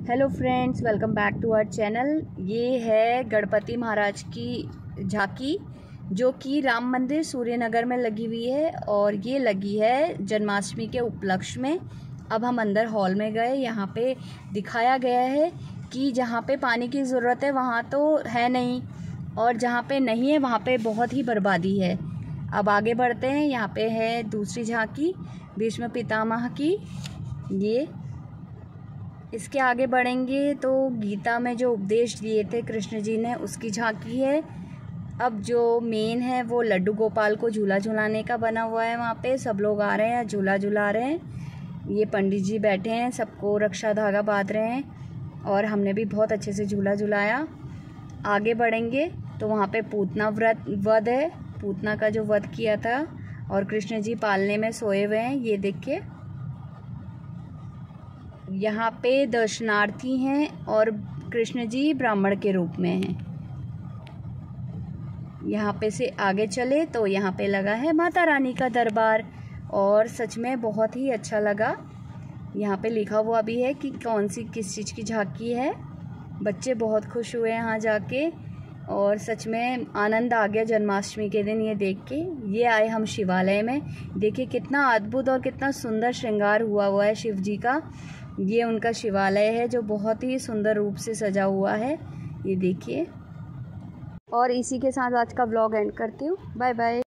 Hello friends, welcome back to our channel. ये है गणपति महाराज की झांकी जो कि राम मंदिर सूर्यनगर में लगी हुई है और ये लगी है जन्माष्टमी के उपलक्ष्य में। अब हम अंदर हॉल में गए, यहाँ पे दिखाया गया है कि जहाँ पे पानी की ज़रूरत है वहाँ तो है नहीं और जहाँ पे नहीं है वहाँ पे बहुत ही बर्बादी है। अब आगे बढ़ते हैं। यहाँ पे है दूसरी झांकी भीष्म पितामह की। ये इसके आगे बढ़ेंगे तो गीता में जो उपदेश दिए थे कृष्ण जी ने उसकी झांकी है। अब जो मेन है वो लड्डू गोपाल को झूला झुलाने का बना हुआ है। वहाँ पे सब लोग आ रहे हैं, झूला झुला रहे हैं। ये पंडित जी बैठे हैं, सबको रक्षा धागा बांध रहे हैं और हमने भी बहुत अच्छे से झूला झुलाया। आगे बढ़ेंगे तो वहाँ पे पूतना वध है, पूतना का जो वध किया था और कृष्ण जी पालने में सोए हुए हैं। ये देखिए, यहाँ पे दर्शनार्थी हैं और कृष्ण जी ब्राह्मण के रूप में हैं। यहाँ पे से आगे चले तो यहाँ पे लगा है माता रानी का दरबार और सच में बहुत ही अच्छा लगा। यहाँ पे लिखा हुआ भी है कि कौन सी किस चीज़ की झांकी है। बच्चे बहुत खुश हुए यहाँ जाके और सच में आनंद आ गया जन्माष्टमी के दिन ये देख के। ये आए हम शिवालय में, देखिए कितना अद्भुत और कितना सुंदर श्रृंगार हुआ है शिव जी का। ये उनका शिवालय है जो बहुत ही सुंदर रूप से सजा हुआ है, ये देखिए। और इसी के साथ आज का व्लॉग एंड करती हूँ। Bye bye.